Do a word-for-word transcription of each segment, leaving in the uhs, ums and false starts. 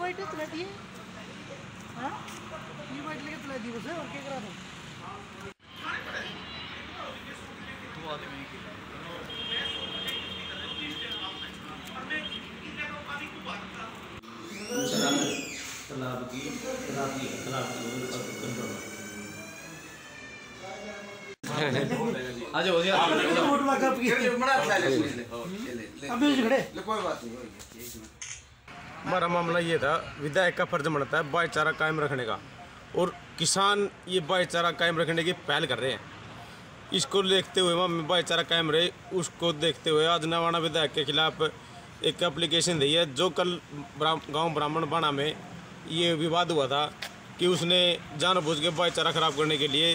White चला दिए, हाँ ये वाइट लेके चला दी बस और क्या करा दो। तालाब की तालाब की तालाब की कंट्रोल आज हो गया फोटो लगा बड़ा अच्छा है अभी झगड़े कोई बात नहीं। हमारा मामला ये था, विधायक का फर्ज बनता है भाईचारा कायम रखने का, और किसान ये भाईचारा कायम रखने की पहल कर रहे हैं। इसको देखते हुए हम भाईचारा कायम रहे, उसको देखते हुए आज नवाना विधायक के खिलाफ एक एप्लीकेशन दी है। जो कल गांव ब्राह्मण बाणा में ये विवाद हुआ था कि उसने जानबूझ के भाईचारा खराब करने के लिए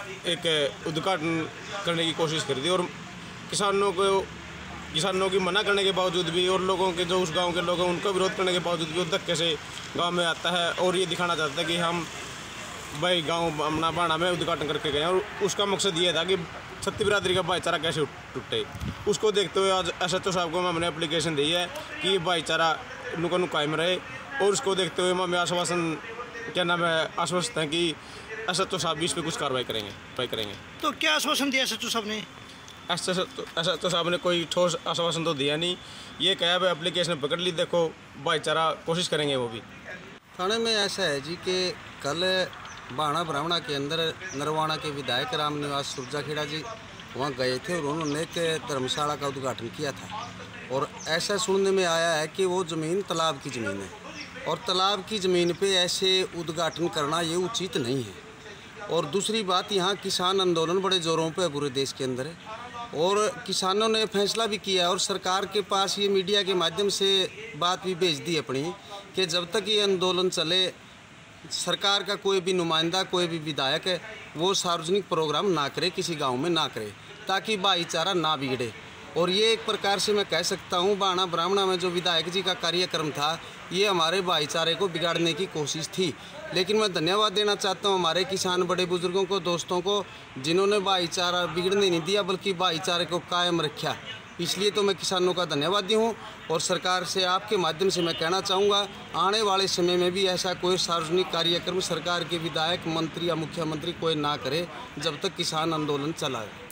एक उद्घाटन करने की कोशिश करी थी, और किसानों को किसानों की मना करने के बावजूद भी और लोगों के जो उस गांव के लोग हैं उनका विरोध करने के बावजूद भी वो धक्के से गांव में आता है और ये दिखाना चाहता है कि हम भाई गांव अपना बाणा में उद्घाटन करके गए। और उसका मकसद ये था कि छत्ती बिरादरी का भाईचारा कैसे टूटे। उसको देखते हुए आज एस एच ओ साहब को हमने एप्लीकेशन दी है कि भाईचारा नुकनु कायम रहे, और उसको देखते हुए हमें आश्वासन क्या नाम है आश्वस्त हैं कि एस एच ओ साहब भी इस पर कुछ कार्रवाई करेंगे कार्रवाई करेंगे। तो क्या आश्वासन दिया एस एच ओ साहब ने? एस एच ओ साहब ने कोई ठोस आश्वासन तो दिया नहीं, ये कहा है एप्लीकेशन पकड़ ली, देखो भाईचारा कोशिश करेंगे वो भी। थाने में ऐसा है जी कि कल बाणा ब्राह्मणा के अंदर नरवाना के विधायक राम निवास सुरजाखेड़ा जी वहाँ गए थे और उन्होंने एक धर्मशाला का उद्घाटन किया था, और ऐसा सुनने में आया है कि वो ज़मीन तालाब की ज़मीन है, और तालाब की ज़मीन पे ऐसे उद्घाटन करना ये उचित नहीं है। और दूसरी बात, यहाँ किसान आंदोलन बड़े ज़ोरों पे पूरे देश के अंदर है, और किसानों ने फैसला भी किया और सरकार के पास ये मीडिया के माध्यम से बात भी भेज दी अपनी कि जब तक ये आंदोलन चले सरकार का कोई भी नुमाइंदा कोई भी विधायक है वो सार्वजनिक प्रोग्राम ना करे, किसी गांव में ना करे, ताकि भाईचारा ना बिगड़े। और ये एक प्रकार से मैं कह सकता हूँ बाणा ब्राह्मणा में जो विधायक जी का कार्यक्रम था ये हमारे भाईचारे को बिगाड़ने की कोशिश थी। लेकिन मैं धन्यवाद देना चाहता हूँ हमारे किसान बड़े बुजुर्गों को, दोस्तों को, जिन्होंने भाईचारा बिगड़ने नहीं दिया बल्कि भाईचारे को कायम रखा। इसलिए तो मैं किसानों का धन्यवादी हूँ, और सरकार से आपके माध्यम से मैं कहना चाहूँगा आने वाले समय में भी ऐसा कोई सार्वजनिक कार्यक्रम सरकार के विधायक मंत्री या मुख्यमंत्री कोई ना करे जब तक किसान आंदोलन चला है।